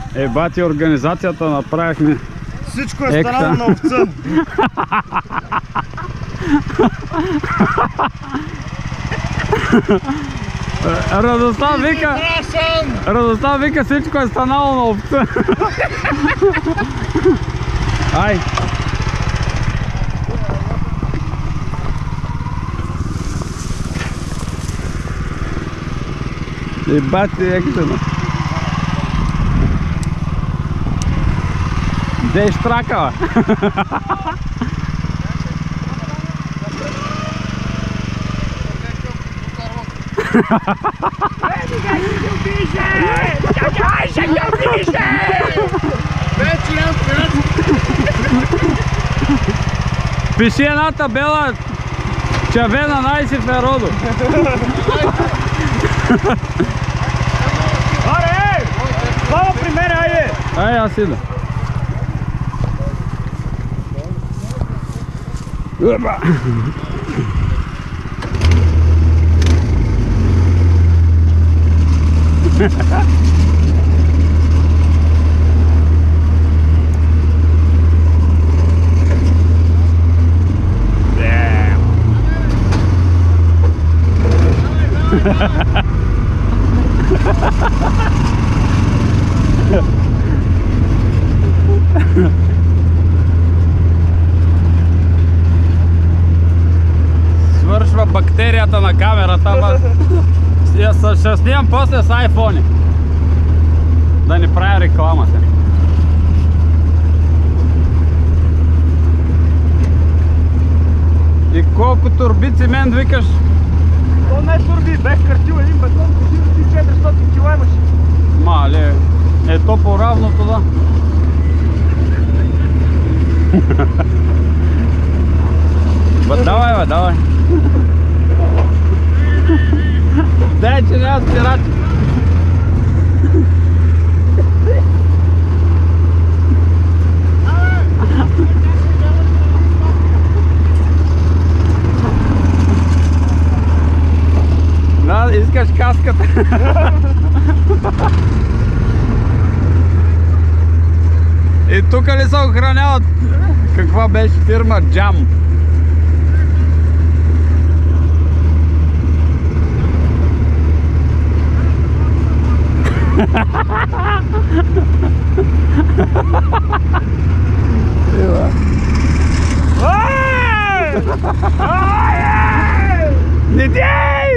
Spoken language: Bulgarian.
Бати, организацията направихме. Всичко е станало на овца. Радослав вика, всичко е станало на овца. Ай! Бати, ексена. Де е штрака, бе? Пиши една табела, Чавена Найси Феродо. Аре! Слава при мене, айде! Ай, аз ида. Свършва бактерията на камерата, ще снимам после с iPhone. Да не правя рекламата. И колко турби цимент викаш? То не е турби, бех картил един бетон, 400 кила имаш. Мале, то по-равно това. Давай, давай. Дай, че няма спирачи. Да, искаш каската. И тук ли се охраняват? Каква беше фирма? Джам. Не дей!